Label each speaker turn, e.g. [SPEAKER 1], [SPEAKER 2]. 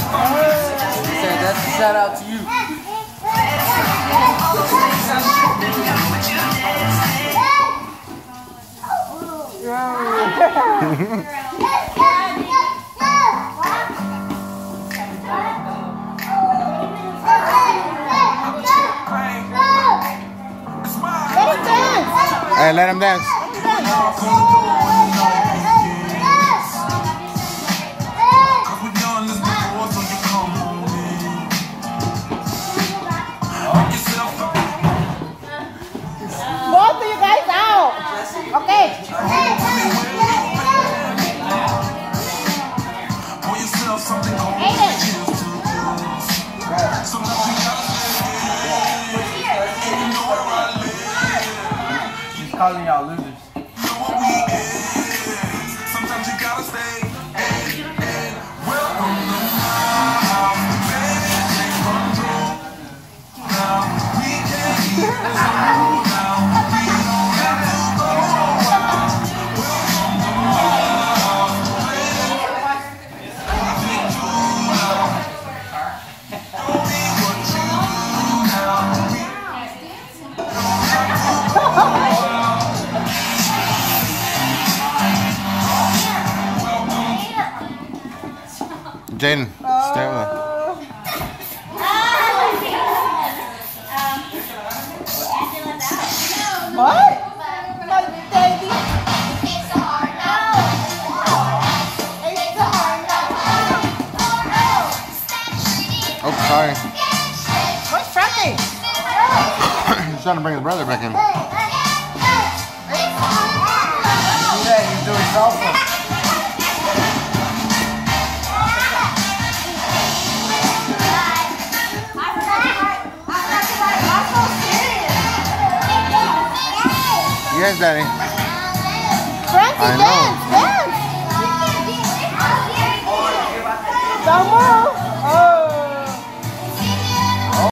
[SPEAKER 1] He said that's a shout out to you.
[SPEAKER 2] Hey, let him dance.
[SPEAKER 3] Both of you guys out. Okay.
[SPEAKER 1] He's calling y'all losers.
[SPEAKER 4] Sometimes you gotta stay.
[SPEAKER 2] Jaden, stay with her.
[SPEAKER 3] What? My baby.
[SPEAKER 2] Oh, sorry.
[SPEAKER 3] What's Frankie?
[SPEAKER 2] He's trying to bring his brother back in.
[SPEAKER 1] Yeah, he's doing salsa.
[SPEAKER 2] Yes, Daddy.
[SPEAKER 3] Frankie,
[SPEAKER 2] I know.
[SPEAKER 3] dance. Don't move.